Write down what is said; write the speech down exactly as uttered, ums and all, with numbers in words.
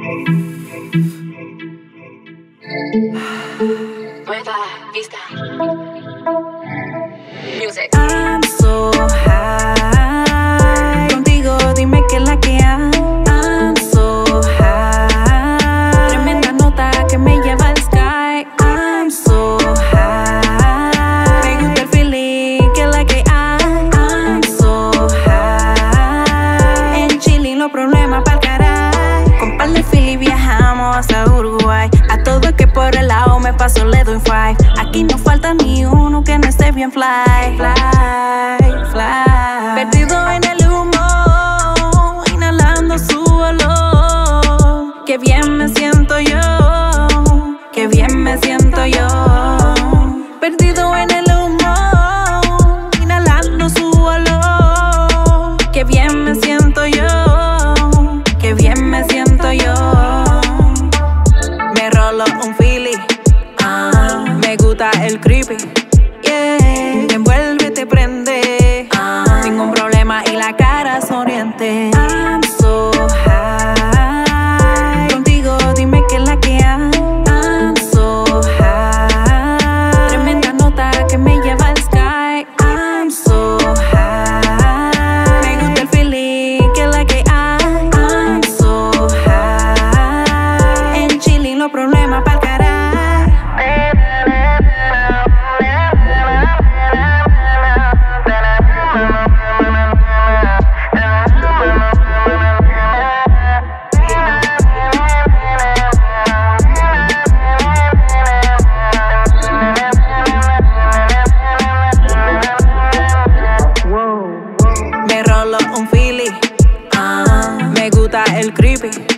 Nueva vista. Music. I'm so high. Contigo dime qué es la que hay. I'm so high. Tremenda nota que me lleva al sky. I'm so high. Me gusta el feeling que es la que hay. I'm so high. En Chile los problemas pa'l caray. Con par de Philly viajamos hasta Uruguay. A todo que por el lado me paso le doy five. Aquí no falta ni uno que no esté bien fly. Fly, fly. Perdido en el humo, inhalando su olor. Qué bien me siento yo, qué bien me siento yo. Perdido en el humo, inhalando su olor. Qué bien me siento yo, qué bien me siento yo. Me rolo un Philly, ah, me gusta el creepy, yeah. Te envuelve y te prende, ah, ningún problema y la cara sonriente. I'm so high. Contigo dime qué es la que hay. I'm so high. Tremenda nota que me lleva al sky. I'm so high. Me gusta el feeling que es la que hay. I'm so high. En Chile los problemas pa'l caray. Me rolo un Philly, ah, me gusta el creepy.